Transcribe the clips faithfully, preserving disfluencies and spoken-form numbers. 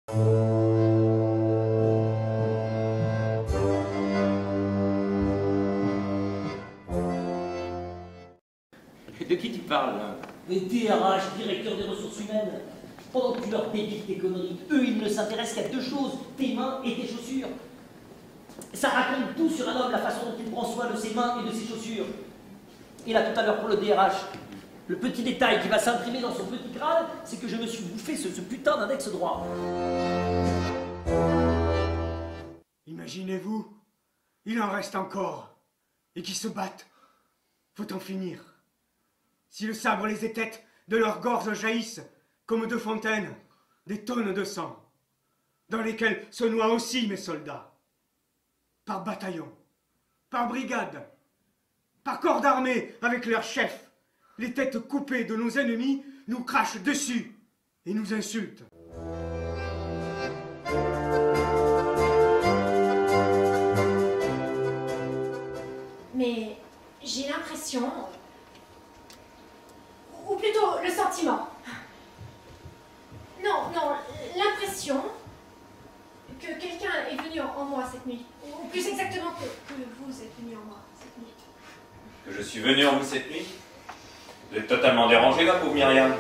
De qui tu parles, là? Les D R H, directeur des ressources humaines. Pendant que tu leur pédites tes conneries, eux, ils ne s'intéressent qu'à deux choses, tes mains et tes chaussures. Ça raconte tout sur un homme, la façon dont il prend soin de ses mains et de ses chaussures. Et là, tout à l'heure, pour le D R H, le petit détail qui va s'imprimer dans son petit crâne, c'est que je me suis bouffé ce, ce putain d'index droit. Imaginez-vous, il en reste encore, et qui se battent. Faut en finir. Si le sabre les étête, de leurs gorges jaillissent, comme de fontaines, des tonnes de sang, dans lesquelles se noient aussi mes soldats. Par bataillon, par brigade, par corps d'armée avec leurs chefs, les têtes coupées de nos ennemis nous crachent dessus et nous insultent. Mais j'ai l'impression, ou plutôt le sentiment, non, non, l'impression que quelqu'un est venu en moi cette nuit, ou plus exactement que, que vous êtes venu en moi cette nuit. Que je suis venu en vous cette nuit? Vous êtes totalement dérangé, ma pauvre Myriam.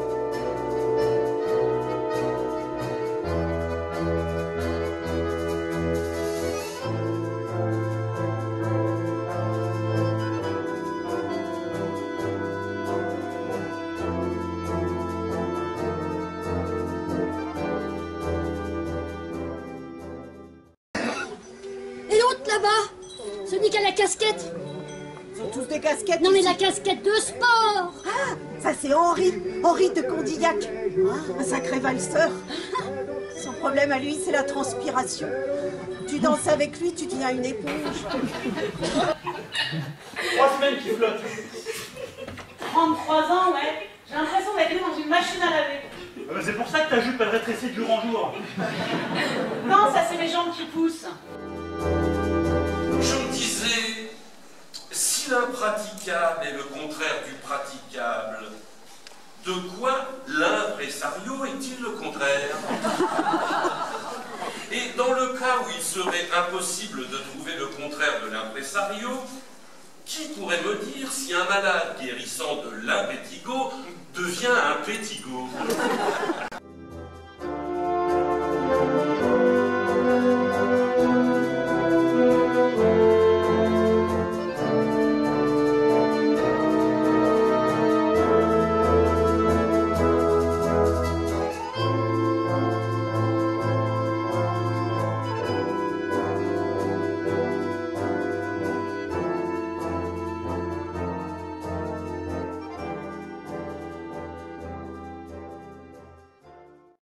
Et l'autre là-bas, celui qui a la casquette. Ils ont tous des casquettes. Non mais ici. la casquette de sport. Ah, ça c'est Henri, Henri de Condillac. Ah, un sacré valseur. Son problème à lui, c'est la transpiration. Tu danses avec lui, tu deviens une éponge. Trois semaines qui flottent. trente-trois ans, ouais. J'ai l'impression d'être dans une machine à laver. Euh, C'est pour ça que ta jupe elle rétrécit de jour en jour. Non, ça c'est mes jambes qui poussent. Je me disais, si l'impraticable est le contraire du praticable, de quoi l'impresario est-il le contraire? Et dans le cas où il serait impossible de trouver le contraire de l'impresario, qui pourrait me dire si un malade guérissant de l'impétigo devient un pétigo?